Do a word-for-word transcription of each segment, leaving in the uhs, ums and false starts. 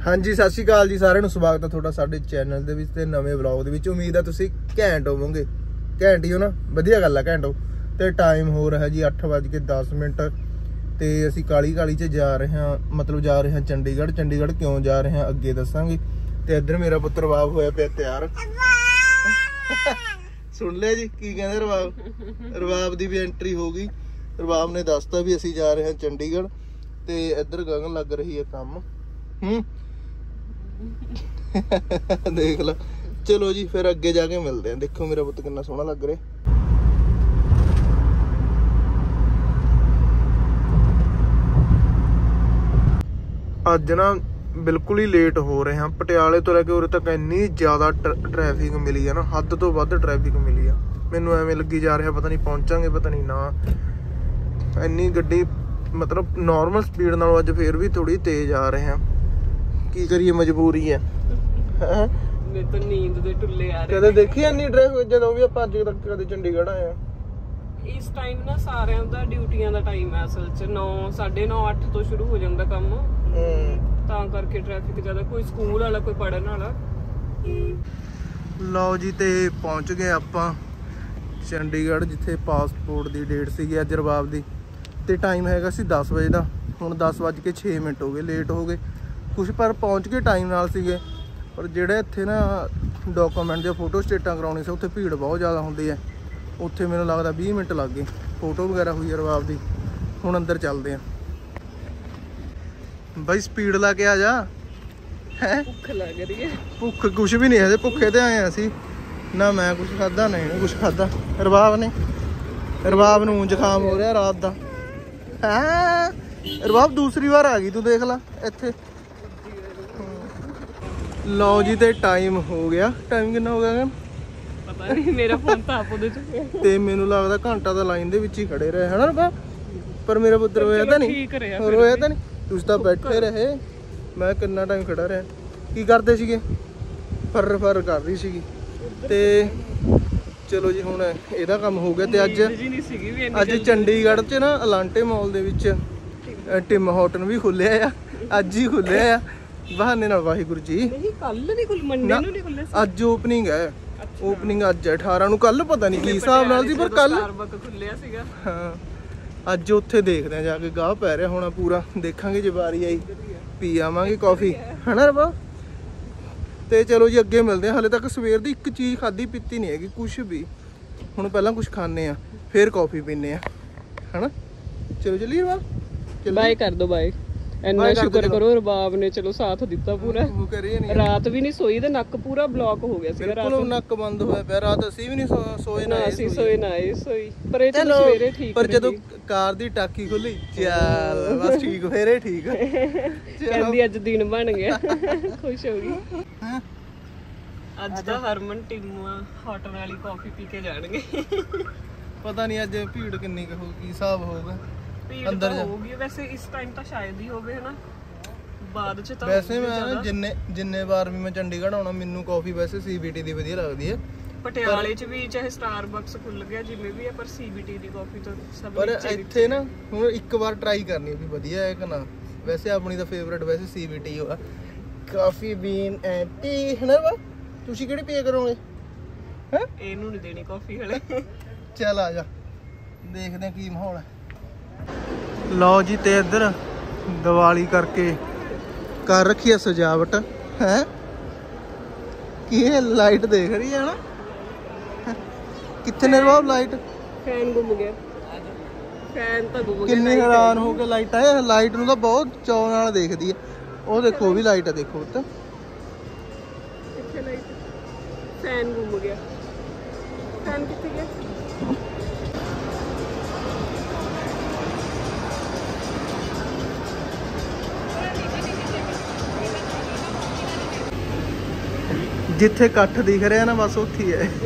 हाँ जी सत श्री अकाल जी सारिਆਂ ਨੂੰ ਸਵਾਗਤ ਹੈ ਤੁਹਾਡਾ ਸਾਡੇ ਚੈਨਲ ਦੇ ਵਿੱਚ ਤੇ ਨਵੇਂ ਵਲੌਗ ਦੇ ਵਿੱਚ। ਉਮੀਦ ਹੈ ਤੁਸੀਂ ਘੈਂਟ ਹੋਵੋਗੇ। ਘੈਂਟ ਹੀ ਹੋ ਨਾ, ਵਧੀਆ ਗੱਲ ਹੈ ਘੈਂਟ ਹੋ। ਤੇ ਟਾਈਮ ਹੋ ਰਿਹਾ ਜੀ ਅੱਠ ਵੱਜ ਕੇ ਦਸ ਮਿੰਟ ਤੇ ਅਸੀਂ ਕਾਲੀ ਕਾਲੀ ਚ ਜਾ ਰਹੇ ਹਾਂ, ਮਤਲਬ ਜਾ ਰਹੇ ਹਾਂ ਚੰਡੀਗੜ੍ਹ। ਚੰਡੀਗੜ੍ਹ ਕਿਉਂ ਜਾ ਰਹੇ ਹਾਂ ਅੱਗੇ ਦੱਸਾਂਗੇ। ਤੇ ਇੱਧਰ ਮੇਰਾ ਪੁੱਤ ਰਬਾਬ ਹੋਇਆ ਪਿਆ ਤਿਆਰ। ਸੁਣ ਲਿਆ ਜੀ ਕੀ ਕਹਿੰਦੇ ਰਬਾਬ? ਰਬਾਬ ਦੀ ਵੀ ਐਂਟਰੀ ਹੋ ਗਈ। ਰਬਾਬ ਨੇ ਦੱਸਤਾ ਵੀ ਅਸੀਂ ਜਾ ਰਹੇ ਹਾਂ ਚੰਡੀਗੜ੍ਹ। ਤੇ ਇੱਧਰ ਗਗਨ ਲੱਗ ਰਹੀ ਹੈ ਕੰਮ। ਹੂੰ देख लो। चलो जी फिर अगे जाके मिलते हैं। देखो मेरा पुत कितना सोहना लग रहा। अज ना बिल्कुल ही लेट हो रहे हैं। पटियाले तो लैके उरे तक इन्नी ज़्यादा ट्रैफिक मिली है ना, हद तो वध ट्रैफिक मिली है। मैनू एवें लगी जा रहा पता नहीं पहुंचांगे पता नहीं ना। इन्नी गड्डी मतलब नॉर्मल स्पीड नालों अज फिर भी थोड़ी तेज आ रहे हैं। की करिए मजबूरी है। मैं तो नींद दे टुल्ले आ रहे। कदे देखी इन्नी ट्रैफिक ਜਦੋਂ ਵੀ ਆਪਾਂ ਅੱਜ ਤੱਕ ਕਦੇ ਚੰਡੀਗੜ੍ਹ ਆਏ ਆ। ਇਸ ਟਾਈਮ ਨਾ ਸਾਰਿਆਂ ਦਾ ਡਿਊਟੀਆਂ ਦਾ ਟਾਈਮ ਹੈ ਅਸਲ 'ਚ ਨੌ ਸਾਢੇ ਨੌ ਅੱਠ ਤੋਂ ਸ਼ੁਰੂ ਹੋ ਜਾਂਦਾ ਕੰਮ। ਹੂੰ ਤਾਂ ਕਰਕੇ ਟ੍ਰੈਫਿਕ ਜ਼ਿਆਦਾ, ਕੋਈ ਸਕੂਲ ਵਾਲਾ ਕੋਈ ਪੜਨ ਵਾਲਾ। ਲਓ ਜੀ ਤੇ ਪਹੁੰਚ ਗਏ ਆਪਾਂ ਚੰਡੀਗੜ੍ਹ, ਜਿੱਥੇ ਪਾਸਪੋਰਟ ਦੀ ਡੇਟ ਸੀਗੀ ਅੱਜ ਰਬਾਬ ਦੀ। ਤੇ ਟਾਈਮ ਹੈਗਾ ਸੀ ਦਸ ਵਜੇ ਦਾ। ਹੁਣ ਦਸ ਵੱਜ ਕੇ ਛੇ ਮਿੰਟ ਹੋ ਗਏ, ਲੇਟ ਹੋ ਗਏ ਕੁਛ, ਪਰ ਪਹੁੰਚ ਕੇ ਟਾਈਮ ਨਾਲ ਸੀਗੇ। ਪਰ ਜਿਹੜੇ ਇੱਥੇ ਨਾ ਡਾਕੂਮੈਂਟ ਜਾਂ ਫੋਟੋ ਸਟੇਟਾਂ ਕਰਾਉਣੀ ਸੀ ਉੱਥੇ ਭੀੜ ਬਹੁਤ ਜ਼ਿਆਦਾ ਹੁੰਦੀ ਹੈ। ਉੱਥੇ ਮੈਨੂੰ ਲੱਗਦਾ ਵੀਹ ਮਿੰਟ ਲੱਗ ਗਏ। ਫੋਟੋ ਵਗੈਰਾ ਹੋਈ ਹੈ ਰਬਾਬ ਦੀ। ਹੁਣ ਅੰਦਰ ਚੱਲਦੇ ਆ। ਬਾਈ ਸਪੀਡ ਲਾ ਕੇ ਆ ਜਾ। ਹੈ ਭੁੱਖ ਲੱਗ ਰਹੀ ਹੈ। ਭੁੱਖ ਕੁਛ ਵੀ ਨਹੀਂ ਹੈ, ਭੁੱਖੇ ਤੇ ਆਏ ਅਸੀਂ ਨਾ। ਮੈਂ ਕੁਛ ਖਾਧਾ ਨਹੀਂ ਇਹਨੇ ਕੁਛ ਖਾਧਾ। ਰਬਾਬ ਨੇ ਰਬਾਬ ਨੂੰ ਜ਼ੁਕਾਮ ਹੋ ਰਿਹਾ ਰਾਤ ਦਾ। ਹੈ ਰਬਾਬ ਦੂਸਰੀ ਵਾਰ ਆ ਗਈ ਤੂੰ, ਦੇਖ ਲਾ ਇੱਥੇ। ਲਓ ਜੀ ਤੇ ਟਾਈਮ ਹੋ ਗਿਆ। ਟਾਈਮ ਕਿੰਨਾ ਹੋ ਗਿਆ? ਪਤਾ ਨਹੀਂ, ਮੇਰਾ ਫੋਨ ਤਾਂ ਆਪ ਉਹਦੇ 'ਚ। ਤੇ ਮੈਨੂੰ ਲੱਗਦਾ ਘੰਟਾ ਦਾ ਲਾਈਨ ਦੇ ਵਿੱਚ ਹੀ ਖੜੇ ਰਹੇ ਹਨਾ ਰਬਾਬ। ਪਰ ਮੇਰਾ ਪੁੱਤਰ ਰੋਇਆ ਤਾਂ ਨਹੀਂ? ਰੋਇਆ ਤਾਂ ਨਹੀਂ? ਤੁਸੀਂ ਤਾਂ ਬੈਠੇ ਰਹੇ। ਮੈਂ ਕਿੰਨਾ ਟਾਈਮ ਖੜਾ ਰਿਹਾ। ਕੀ ਕਰਦੇ ਸੀਗੇ? ਫਰ ਫਰ ਕਰ ਰਹੀ ਸੀਗੀ। ਤੇ ਚਲੋ ਜੀ ਹੁਣ ਇਹਦਾ ਕੰਮ ਹੋ ਗਿਆ। ਤੇ ਅੱਜ ਅੱਜ ਚੰਡੀਗੜ੍ਹ 'ਚ ਨਾ ਅਲਾਂਟੇ ਮਾਲ ਦੇ ਵਿੱਚ ਟਿਮ ਹੌਟਨ ਵੀ ਖੁੱਲਿਆ ਆ। ਅੱਜ ਹੀ ਖੁੱਲਿਆ ਆ ਬਹਾਨੇ ਨਾਲ। ਵਾਹਿਗੁਰੂ ਜੀ। ਨਹੀਂ ਕੱਲ ਨਹੀਂ ਖੁੱਲ, ਮੰਡੇ ਨੂੰ ਨਹੀਂ ਖੁੱਲੇ ਸੀ। ਅੱਜ ਓਪਨਿੰਗ ਹੈ। ਓਪਨਿੰਗ ਅੱਜ ਅਠਾਰਾਂ ਨੂੰ। ਕੱਲ ਪਤਾ ਨਹੀਂ ਕੀ ਹਿਸਾਬ ਨਾਲ ਸੀ, ਪਰ ਕੱਲ ਸਟਾਰਬਕ ਖੁੱਲਿਆ ਸੀਗਾ। ਹਾਂ ਅੱਜ ਉੱਥੇ ਦੇਖਦੇ ਆ ਜਾ ਕੇ। ਗਾਹ ਪੈ ਰਿਹਾ ਹੋਣਾ ਪੂਰਾ। ਦੇਖਾਂਗੇ ਜੇ ਵਾਰੀ ਆਈ ਪੀ ਆਵਾਂਗੇ ਕਾਫੀ ਹਨਾ ਰਬਾ। ਤੇ ਚਲੋ ਜੀ ਅੱਗੇ ਮਿਲਦੇ ਆ। ਹਾਲੇ ਤੱਕ ਸਵੇਰ ਦੀ ਇੱਕ ਚੀਜ਼ ਖਾਧੀ ਪੀਤੀ ਨਹੀਂ ਹੈਗੀ ਕੁਛ ਵੀ। ਹੁਣ ਪਹਿਲਾਂ ਕੁਛ ਖਾਣੇ ਆ ਫਿਰ ਕਾਫੀ ਪੀਨੇ ਆ ਹਨਾ। ਚਲੋ ਚੱਲੀਏ ਰਬਾ। ਬਾਏ ਕਰ ਦੋ ਬਾਏ। ਇੰਨਾ ਸ਼ੁਕਰ ਕਰੋ ਰਬਾਬ ਨੇ ਚਲੋ ਸਾਥ ਦਿੱਤਾ ਪੂਰਾ। ਰਾਤ ਵੀ ਨਹੀਂ ਸੋਈ ਤੇ ਨੱਕ ਪੂਰਾ ਬਲੌਕ ਹੋ ਗਿਆ ਸੀ। ਰਾਤ ਨੂੰ ਨੱਕ ਬੰਦ ਹੋਇਆ ਪਿਆ। ਰਾਤ ਅਸੀਂ ਵੀ ਨਹੀਂ ਸੋਏ ਨਾ ਅਸੀਂ ਸੋਏ ਨਾ ਇਹ ਸੋਈ। ਪਰ ਇਹ ਚਲੋ ਸਵੇਰੇ ਠੀਕ। ਪਰ ਜਦੋਂ ਕਾਰ ਦੀ ਟਾਕੀ ਖੁੱਲੀ ਚੱਲ ਬਸ ਠੀਕ ਫੇਰੇ ਠੀਕ। ਕਹਿੰਦੀ ਅੱਜ ਦਿਨ ਬਣ ਗਿਆ। ਖੁਸ਼ ਹੋ ਗਈ। ਅੱਜ ਤਾਂ ਹਰਮਨ ਟਿਮਾ ਹੌਟਨ ਵਾਲੀ ਕਾਫੀ ਪੀ ਕੇ ਜਾਣਗੇ। ਪਤਾ ਨਹੀਂ ਅੱਜ ਭੀੜ ਕਿੰਨੀ ਕੁ ਹੋਊਗੀ, ਹਿਸਾਬ ਹੋਊਗਾ ਅੰਦਰ ਹੋਊਗੀ। ਵੈਸੇ ਇਸ ਟਾਈਮ ਤਾਂ ਸ਼ਾਇਦ ਹੀ ਹੋਵੇ ਹਨਾ, ਬਾਅਦ ਚ ਤਾਂ। ਵੈਸੇ ਮੈਂ ਜਿੰਨੇ ਜਿੰਨੇ ਵਾਰ ਵੀ ਮੈਂ ਚੰਡੀਗੜ੍ਹ ਆਉਣਾ ਮੈਨੂੰ ਕਾਫੀ ਵੈਸੇ ਸੀਬੀਟੀ ਦੀ ਵਧੀਆ ਲੱਗਦੀ ਹੈ। ਪਟਿਆਲੇ ਚ ਵੀ ਚਾਹੇ ਸਟਾਰਬਕਸ ਖੁੱਲ ਗਿਆ ਜਿਵੇਂ ਵੀ ਹੈ, ਪਰ ਸੀਬੀਟੀ ਦੀ ਕਾਫੀ ਤਾਂ ਸਭ। ਪਰ ਇੱਥੇ ਨਾ ਹੁਣ ਇੱਕ ਵਾਰ ਟਰਾਈ ਕਰਨੀ ਵੀ ਵਧੀਆ ਹੈ ਕਿ ਨਾ। ਵੈਸੇ ਆਪਣੀ ਤਾਂ ਫੇਵਰੇਟ ਵੈਸੇ ਸੀਬੀਟੀ ਹੋਆ। ਕਾਫੀ ਬੀਨ ਐਂਡ ਟੀ ਹਨਾ ਵਾ। ਤੁਸੀਂ ਕਿਹੜੀ ਪੇ ਕਰੋਗੇ? ਹੈ ਇਹਨੂੰ ਨਹੀਂ ਦੇਣੀ ਕਾਫੀ ਹਲੇ। ਚੱਲ ਆ ਜਾ ਦੇਖਦੇ ਕੀ ਮਾਹੌਲ ਹੈ। ਲਓ ਜੀ ਤੇ ਇੱਧਰ ਦੀਵਾਲੀ ਕਰਕੇ ਕਰ ਰੱਖੀ ਆ ਸਜਾਵਟ। ਹੈ ਕੀ ਇਹ ਲਾਈਟ ਦੇਖ ਰਹੀ ਹੈ ਨਾ? ਕਿੱਥੇ ਨੇ ਰਬਾਬ ਲਾਈਟ? ਫੈਨ ਗੁੰਮ ਗਿਆ। ਫੈਨ ਤਾਂ ਗੁੰਮ ਗਿਆ। ਕਿੰਨੇ ਹੈਰਾਨ ਹੋ ਕੇ ਲਾਈਟ ਆਏ। ਲਾਈਟ ਨੂੰ ਤਾਂ ਬਹੁਤ ਚਾਅ ਨਾਲ ਦੇਖਦੀ ਹੈ। ਉਹ ਦੇਖੋ ਵੀ ਲਾਈਟ ਆ, ਦੇਖੋ ਤਾਂ ਕਿੱਥੇ ਲਾਈਟ? ਫੈਨ ਗੁੰਮ ਗਿਆ। ਫੈਨ ਕਿੱਥੇ ਗਿਆ? ਜਿੱਥੇ ਇਕੱਠ ਦਿਖ ਰਿਹਾ ਨਾ ਬਸ ਉੱਥੇ ਹੀ ਹੈ।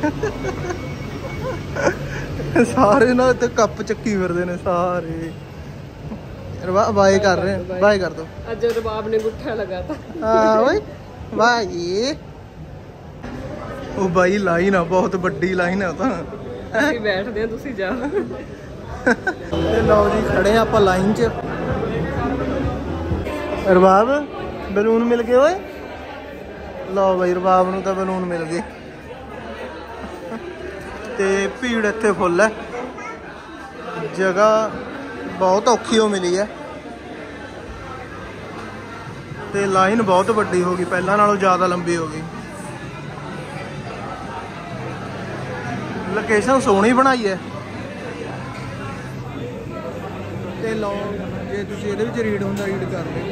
ਸਾਰੇ ਨਾ ਤੇ ਕੱਪ ਚੱਕੀ ਫਿਰਦੇ ਨੇ ਸਾਰੇ। ਬਾਏ ਕਰ ਰਹੇ। ਬਾਏ ਕਰ ਦੋ। ਅੱਜ ਰਬਾਬ ਨੇ ਗੁੱਠਾ ਲਗਾਤਾ। ਹਾਂ ਓਏ ਬਾਈ। ਉਹ ਬਾਈ ਲਾਈਨ ਆ ਬਹੁਤ ਵੱਡੀ ਲਾਈਨ ਆ ਤਾਂ। ਅਸੀਂ ਬੈਠਦੇ ਆ ਤੁਸੀਂ ਜਾ। ਤੇ ਲਓ ਜੀ ਖੜੇ ਆਪਾਂ ਲਾਈਨ 'ਚ। ਰਬਾਬ ਬਲੂਨ ਮਿਲ ਗਏ ਓਏ। ਲਓ ਬਈ ਰਬਾਬ ਨੂੰ ਤਾਂ ਬਲੂਨ ਮਿਲ ਗਏ ਤੇ ਭੀੜ ਇੱਥੇ ਫੁੱਲ ਹੈ। ਜਗ੍ਹਾ ਬਹੁਤ ਔਖੀ ਹੋ ਮਿਲੀ ਹੈ ਤੇ ਲਾਈਨ ਬਹੁਤ ਵੱਡੀ ਹੋ ਗਈ, ਪਹਿਲਾਂ ਨਾਲੋਂ ਜ਼ਿਆਦਾ ਲੰਬੀ ਹੋ ਗਈ। ਲੋਕੇਸ਼ਨ ਸੋਹਣੀ ਬਣਾਈ ਹੈ ਤੇ ਲਓ ਜੇ ਤੁਸੀਂ ਇਹਦੇ ਵਿੱਚ ਰੀਡ ਹੁੰਦਾ ਰੀਡ ਕਰ ਲਓ।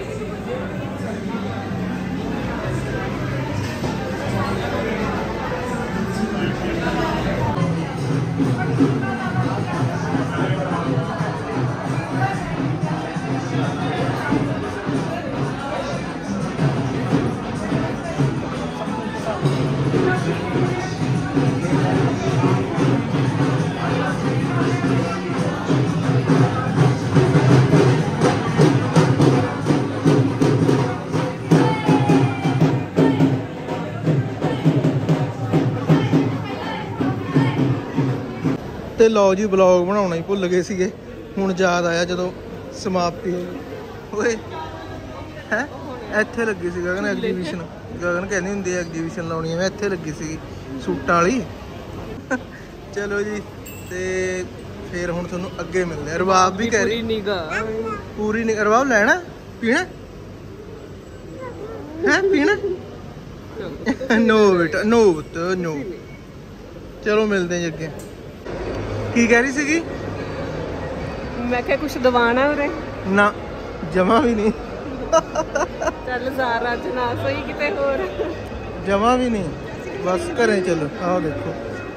ਤੇ ਲਓ ਜੀ ਵਲੌਗ ਬਣਾਉਣਾ ਹੀ ਭੁੱਲ ਗਏ ਸੀਗੇ, ਹੁਣ ਯਾਦ ਆਇਆ ਜਦੋਂ ਸਮਾਪਤੀ ਹੋਈ। ਓਏ ਹੈ ਇੱਥੇ ਲੱਗੀ ਸੀ ਗਗਨ ਐਗਜੀਬਿਸ਼ਨ, ਗਗਨ ਕਹਿੰਦੀ ਹੁੰਦੀ ਐਗਜੀਬਿਸ਼ਨ ਲਾਉਣੀ ਹੈ, ਮੈਂ ਇੱਥੇ ਲੱਗੀ ਸੀਗੀ ਸੂਟਾਂ ਵਾਲੀ। ਚਲੋ ਜੀ ਤੇ ਫਿਰ ਹੁਣ ਤੁਹਾਨੂੰ ਅੱਗੇ ਮਿਲਦੇ ਆ। ਰਬਾਬ ਵੀ ਕਹਿ ਰਹੀ ਨਿਗਾ ਪੂਰੀ ਨਿਗਾ। ਰਬਾਬ ਲੈਣਾ ਪੀਣਾ ਹੈ ਪੀਣਾ? ਨੋ ਬੇਟਾ ਨੋ ਪੁੱਤ ਨੋ। ਚਲੋ ਮਿਲਦੇ ਜੀ ਅੱਗੇ। ਕੀ ਕਹਿ ਰਹੀ ਸੀਗੀ? ਮੈਂ ਕਿਹਾ ਕੁਛ ਦਵਾਣਾ ਉਰੇ ਨਾ ਜਮਾ ਵੀ ਨਹੀਂ। ਚੱਲ ਜ਼ਾਰਾ ਚ ਨਾ ਸਹੀ ਕਿਤੇ ਹੋਰ ਜਮਾ ਵੀ ਨਹੀਂ, ਬਸ ਘਰੇ ਚਲੋ। ਆਹ ਦੇਖੋ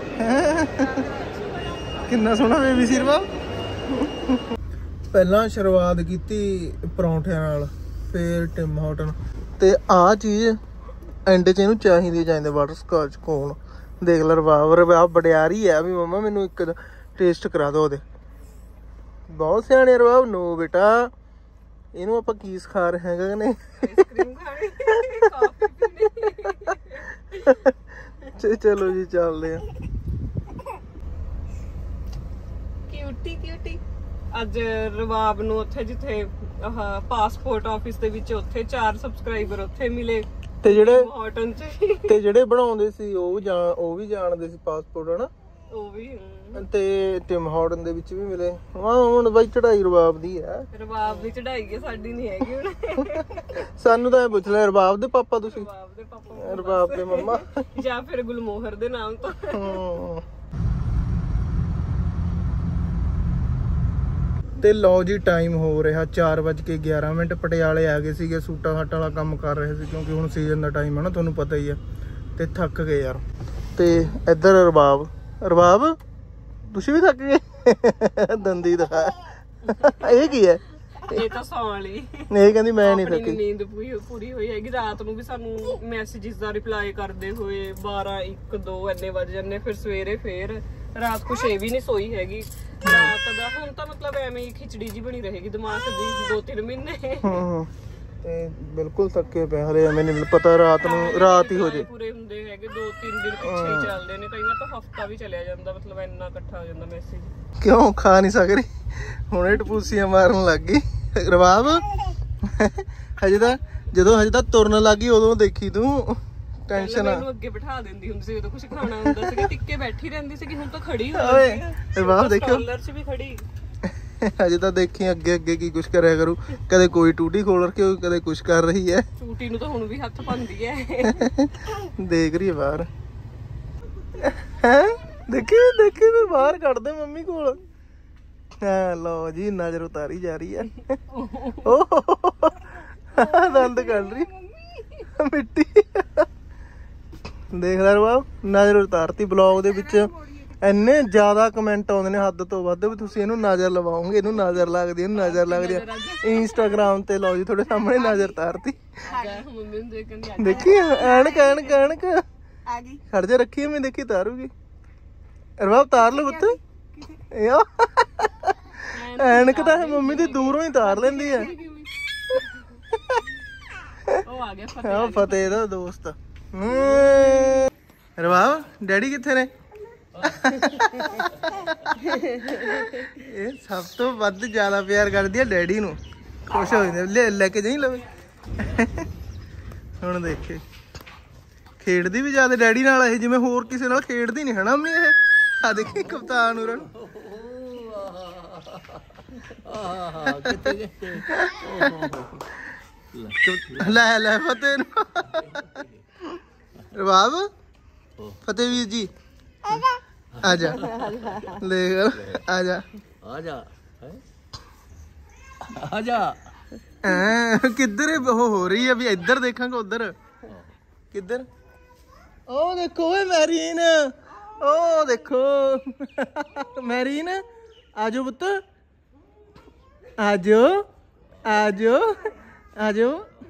ਕਿੰਨਾ ਸੋਹਣਾ ਬੇਬੀ ਸੀ ਰਬਾਬ। ਪਹਿਲਾਂ ਸ਼ੁਰੂਆਤ ਕੀਤੀ ਪਰੌਂਠਿਆਂ ਨਾਲ, ਫਿਰ ਟਿਮ ਹਾਰਟਨ ਤੇ ਆਹ ਚੀਜ਼ ਐਂਡ 'ਚ ਇਹਨੂੰ ਚਾਹੀਦੀ ਚਾਹੀਦੇ ਵਾਟਰ ਸਕਾਚ ਕੋਨ। ਦੇਖ ਲੈ ਰਬਾਬ, ਰਬਾਬ ਵਡਿਆਰੀ ਹੈ ਵੀ ਮੰਮਾ ਮੈਨੂੰ ਇੱਕ ਟੇਸਟ ਕਰਾ ਦਿਓ ਉਹਦੇ। ਬਹੁਤ ਸਿਆਣੇ ਰਬਾਬ। ਨੋ ਬੇਟਾ ਇਹਨੂੰ ਆਪਾਂ ਕੀ ਸਿਖਾ ਰਹੇ ਹੈਗਾ ਨੇ? ਆਈਸਕ੍ਰੀਮ ਖਾਣੀ, ਕਾਫੀ ਪੀਣੀ। ਚਲੋ ਜੀ ਚੱਲਦੇ ਆ। Cutie cutie. ਅੱਜ ਰਬਾਬ ਨੂੰ ਉੱਥੇ ਜਿੱਥੇ ਆਹ ਪਾਸਪੋਰਟ ਆਫਿਸ ਦੇ ਵਿੱਚ ਉੱਥੇ ਚਾਰ ਸਬਸਕ੍ਰਾਈਬਰ ਉੱਥੇ ਮਿਲੇ ਤੇ ਜਿਹੜੇ ਹਾਟਨ ਚ ਤੇ ਜਿਹੜੇ ਬਣਾਉਂਦੇ ਸੀ ਉਹ ਜਾਣ ਉਹ ਵੀ ਜਾਣਦੇ ਸੀ ਪਾਸਪੋਰਟ ਹਨਾ, ਉਹ ਵੀ ਤੇ ਟਿਮ ਹਾਰਟਨ ਦੇ ਵਿੱਚ ਵੀ ਮਿਲੇ। ਹਾਂ ਹੁਣ ਬਾਈ ਚੜਾਈ ਰਬਾਬ ਦੀ ਹੈ। ਰਬਾਬ ਦੀ ਚੜਾਈ ਹੈ, ਸਾਡੀ ਨਹੀਂ ਹੈਗੀ ਹੁਣ। ਸਾਨੂੰ ਤਾਂ ਇਹ ਪੁੱਛ ਲਿਆ ਰਬਾਬ ਦੇ ਪਾਪਾ ਤੁਸੀਂ? ਰਬਾਬ ਦੇ ਪਾਪਾ ਰਬਾਬ ਦੇ ਮੰਮਾ ਜਾਂ ਫਿਰ ਗੁਲਮੋਹਰ ਦੇ ਨਾਮ ਤੋਂ। ਤੇ ਲਓ ਜੀ ਟਾਈਮ ਹੋ ਰਿਹਾ ਚਾਰ ਵੱਜ ਕੇ ਗਿਆਰਾਂ ਮਿੰਟ। ਪਟਿਆਲੇ ਆ ਗਏ ਸੀਗੇ, ਸੂਟਾਂ ਸਾਟਾਂ ਵਾਲਾ ਕੰਮ ਕਰ ਰਹੇ ਸੀ ਕਿਉਂਕਿ ਹੁਣ ਸੀਜ਼ਨ ਦਾ ਟਾਈਮ ਹੈ ਨਾ, ਤੁਹਾਨੂੰ ਪਤਾ ਹੀ ਆ। ਤੇ ਥੱਕ ਗਏ ਯਾਰ। ਤੇ ਇੱਧਰ ਰਬਾਬ ਰਬਾਬ ਤੁਸੀਂ ਵੀ ਥੱਕ ਗਏ? ਦੰਦੀ ਦਿਖਾ। ਇਹ ਕੀ ਹੈ? ਇਹ ਤਾਂ ਸੌਣ ਲਈ। ਇਹ ਕਹਿੰਦੀ ਮੈਂ ਨਹੀਂ ਥੱਕੀ। ਨੀਂਦ ਪੂਰੀ ਪੂਰੀ ਹੋਈ ਹੈਗੀ। ਰਾਤ ਨੂੰ ਵੀ ਸਾਨੂੰ ਮੈਸੇजेस ਦਾ ਰਿਪਲਾਈ ਕਰਦੇ ਹੋਏ ਬਾਰਾਂ ਇੱਕ ਦੋ ਇੰਨੇ ਵੱਜ ਜਾਂਦੇ, ਫਿਰ ਸਵੇਰੇ ਫੇਰ ਰਾਤ ਕੁਛ ਇਹ ਵੀ ਨਹੀਂ ਸੋਈ ਹੈਗੀ ਰਾਤ ਦਾ। ਹੁਣ ਤਾਂ ਮਤਲਬ ਐਵੇਂ ਹੀ ਖਿਚੜੀ ਜੀ ਬਣੀ ਰਹੇਗੀ ਦਿਮਾਗ ਦੀ ਦੋ ਤਿੰਨ ਮਹੀਨੇ। ਤੇ ਬਿਲਕੁਲ ਥੱਕੇ ਪਏ ਹਲੇ, ਐਵੇਂ ਨਹੀਂ ਪਤਾ ਰਾਤ ਨੂੰ ਰਾਤ ਹੀ ਹੋ ਜੇ। ਪੂਰੇ ਹੁੰਦੇ ਹੈਗੇ ਦੋ ਤਿੰਨ ਦਿਨ ਪਿੱਛੇ ਹੀ ਚੱਲਦੇ ਨੇ, ਕਈ ਵਾਰ ਤਾਂ ਹਫਤਾ ਵੀ ਚਲਿਆ ਜਾਂਦਾ, ਮਤਲਬ ਇੰਨਾ ਇਕੱਠਾ ਹੋ ਜਾਂਦਾ ਮੈਸੇਜ। ਕਿਉਂ ਖਾ ਨਹੀਂ ਸਕਦੀ? ਹੁਣੇ ਟਪੂਸੀਆਂ ਮਾਰਨ ਲੱਗ ਗਈ ਰਬਾਬ। ਹਜੇ ਤਾਂ ਜਦੋਂ ਹਜੇ ਤਾਂ ਤੁਰਨ ਲੱਗ ਗਈ ਉਦੋਂ ਦੇਖੀ ਤੂੰ ਟੈਨਸ਼ਨ ਆ। ਮੈਨੂੰ ਅੱਗੇ ਬਿਠਾ ਦਿੰਦੀ ਹੁੰਦੀ ਸੀ ਜਦੋਂ ਕੁਝ ਖਾਣਾ ਹੁੰਦਾ ਸੀ, ਟਿੱਕੇ ਬੈਠੀ ਰਹਿੰਦੀ ਸੀ। ਹੁਣ ਤਾਂ ਖੜੀ ਹੋ ਓਏ ਰਬਾਬ ਦੇਖਿਓ ਪਾਰਲਰ 'ਚ ਵੀ ਖੜੀ। ਹਜੇ ਤਾਂ ਦੇਖੀ ਅੱਗੇ ਅੱਗੇ ਕੀ ਕੁਛ ਕਰਿਆ ਕਰੂ। ਕਦੇ ਕੋਈ ਟੂਟੀ ਖੋਲ ਰੱਖੀ, ਕਦੇ ਕੁਛ ਕਰ ਰਹੀ ਹੈ। ਟੂਟੀ ਨੂੰ ਤਾਂ ਹੁਣ ਵੀ ਹੱਥ ਪਾਉਂਦੀ ਹੈ। ਦੇਖ ਰਹੀ ਹੈ ਬਾਹਰ। ਹੈ ਦੇਖੀ ਦੇਖੀ ਵੀ ਬਾਹਰ ਕੱਢਦੇ ਮੰਮੀ ਕੋਲ। ਹਾਂ ਲਓ ਜੀ ਨਜ਼ਰ ਉਤਾਰੀ ਜਾ ਰਹੀ ਹੈ। ਦੰਦ ਕੱਢ ਰਹੀ ਮਿੱਟੀ। ਦੇਖ ਲੈ ਰਬਾਬ ਨਜ਼ਰ ਉਤਾਰਤੀ। ਬਲੌਗ ਦੇ ਵਿੱਚ ਇੰਨੇ ਜ਼ਿਆਦਾ ਕਮੈਂਟ ਆਉਂਦੇ ਨੇ ਹੱਦ ਤੋਂ ਵੱਧ ਵੀ ਤੁਸੀਂ ਇਹਨੂੰ ਨਜ਼ਰ ਲਵਾਓਗੇ, ਇਹਨੂੰ ਨਜ਼ਰ ਲੱਗਦੀ, ਇਹਨੂੰ ਨਜ਼ਰ ਲੱਗਦੀ ਹੈ। ਇੰਸਟਾਗ੍ਰਾਮ ਤੇ ਲਓ ਜੀ ਤੁਹਾਡੇ ਸਾਹਮਣੇ ਨਜ਼ਰ ਉਤਾਰਤੀ। ਦੇਖੀ ਐਨਕ ਐਨਕ ਐਨਕ ਆ ਗਈ। ਖੜ ਜਾ ਰੱਖੀ ਮੈਂ ਦੇਖੀ ਤਾਰੂਗੀ। ਰਬਾਬ ਤਾਰ ਲਓ ਪੁੱਤ। ਐਨਕ ਤਾਂ ਮੰਮੀ ਦੀ ਦੂਰੋਂ ਹੀ ਤਾਰ ਲੈਂਦੀ ਹੈ। ਉਹ ਆ ਗਿਆ ਫਤਿਹ, ਫਤਿਹ ਦਾ ਦੋਸਤ। ਰਬਾਬ ਡੈਡੀ ਕਿੱਥੇ ਨੇ? ਇਹ ਸਭ ਤੋਂ ਵੱਧ ਜ਼ਿਆਦਾ ਪਿਆਰ ਕਰਦੀ ਹੈ ਡੈਡੀ ਨੂੰ। ਖੁਸ਼ ਹੋ ਜਾਂਦੇ ਲੈ ਲੈ ਕੇ ਜਾਈ ਲਵੇ। ਹੁਣ ਦੇਖੇ ਖੇਡਦੀ ਵੀ ਜ਼ਿਆਦਾ ਡੈਡੀ ਨਾਲ ਇਹ, ਜਿਵੇਂ ਹੋਰ ਕਿਸੇ ਨਾਲ ਖੇਡਦੀ ਨਹੀਂ ਹਨਾ ਮੰਮੀ ਇਹ। ਆ ਦੇਖੀ ਕਪਤਾਨ ਉਰਨ ਲੈ ਲੈ ਫਤਿਹ ਨੂੰ ਰਬਾਬ ਫਤਿਹ ਵੀਰ ਜੀ ਆ ਜਾ ਲੈ ਆ ਜਾ ਆ ਜਾ ਆ ਜਾ ਐ ਕਿੱਧਰ ਉਹ ਹੋ ਰਹੀ ਹੈ ਵੀ ਇੱਧਰ ਦੇਖਾਂਗਾ ਉਧਰ ਕਿੱਧਰ ਉਹ ਦੇਖੋ ਓਏ ਮੈਰੀਨ ਉਹ ਦੇਖੋ ਮੈਰੀਨ ਆਜੋ ਪੁੱਤ ਆਜੋ ਆਜੋ ਆਜੋ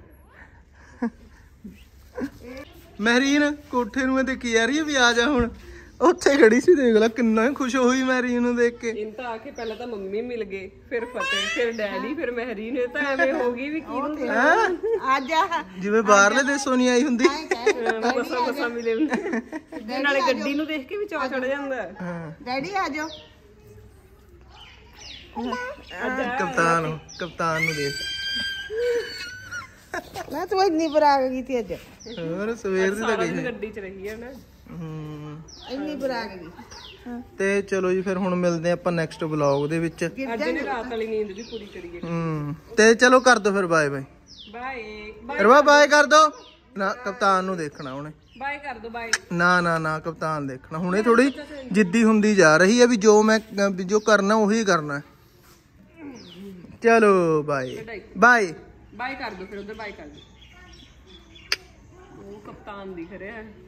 ਮੈਰੀਨ ਕੋਠੇ ਨੂੰ ਮੈਂ ਦੇਖੀ ਜਾ ਰਹੀ ਹੈ ਵੀ ਆ ਜਾ ਹੁਣ ਉੱਥੇ ਖੜੀ ਸੀ ਦੇਖ ਲੈ ਕਿੰਨਾ ਖੁਸ਼ ਹੋਈ ਮੈਰੀਨ ਨੂੰ ਦੇਖ ਕੇ। ਇਨ ਤਾਂ ਆ ਕੇ ਪਹਿਲਾਂ ਤਾਂ ਮੰਮੀ ਮਿਲ ਗਏ ਫਿਰ ਫਤਿਹ ਫਿਰ ਡੈਡੀ ਫਿਰ ਮਹਿਰੀਨ ਇਹ ਤਾਂ ਐਵੇਂ ਹੋ ਗਈ ਵੀ ਕੀ ਆ ਜਾ ਜਿਵੇਂ ਬਾਹਰਲੇ ਦੇਸ਼ੋਂ ਨਹੀਂ ਆਈ ਹੁੰਦੀ ਮਸਾ ਮਸਾ ਮਿਲੇ ਹੁੰਦੇ ਨਾਲੇ ਗੱਡੀ ਨੂੰ ਦੇਖ ਕੇ ਵੀ ਚਾਅ ਚੜ ਜਾਂਦਾ। ਡੈਡੀ ਆ ਜਾਓ ਕਪਤਾਨ ਨੂੰ ਕਪਤਾਨ ਨੂੰ ਦੇਖ ਨਾ ਤੂੰ ਇੰਨੀ ਬਰਾਗ ਗਈ ਤੀ ਅੱਜ ਹੋਰ ਸਵੇਰ ਦੀ ਤਾਂ ਗਈ ਗੱਡੀ 'ਚ ਰਹੀ ਹੈ ਨਾ ਹੂੰ ਇੰਨੀ ਬਰਾਗ ਗਈ। ਤੇ ਚਲੋ ਜੀ ਫਿਰ ਹੁਣ ਮਿਲਦੇ ਆਪਾਂ ਨੈਕਸਟ ਵਲੌਗ ਦੇ ਵਿੱਚ। ਅੱਜ ਨੇ ਰਾਤ ਵਾਲੀ ਨੀਂਦ ਵੀ ਪੂਰੀ ਕਰੀਏ। ਹੂੰ ਤੇ ਚਲੋ ਕਰ ਦੋ ਫਿਰ ਬਾਏ ਬਾਏ ਬਾਏ ਰਵਾ ਬਾਏ ਕਰ ਦੋ ਨਾ ਕਪਤਾਨ ਨੂੰ ਦੇਖਣਾ ਉਹਨੇ ਬਾਏ ਕਰ ਦੋ ਬਾਏ ਨਾ ਨਾ ਨਾ ਕਪਤਾਨ ਦੇਖਣਾ ਹੁਣੇ ਥੋੜੀ ਜਿੱਦੀ ਹੁੰਦੀ ਜਾ ਰਹੀ ਹੈ ਵੀ ਜੋ ਮੈਂ ਵੀ ਜੋ ਕਰਨਾ ਉਹੀ ਕਰਨਾ। ਚਲੋ ਬਾਏ ਬਾਏ ਬਾਏ ਕਰ ਦੋ ਫਿਰ ਉਧਰ ਬਾਏ ਕਰ ਦੋ। ਉਹ ਕਪਤਾਨ ਦਿਖ ਰਿਹਾ ਹੈ।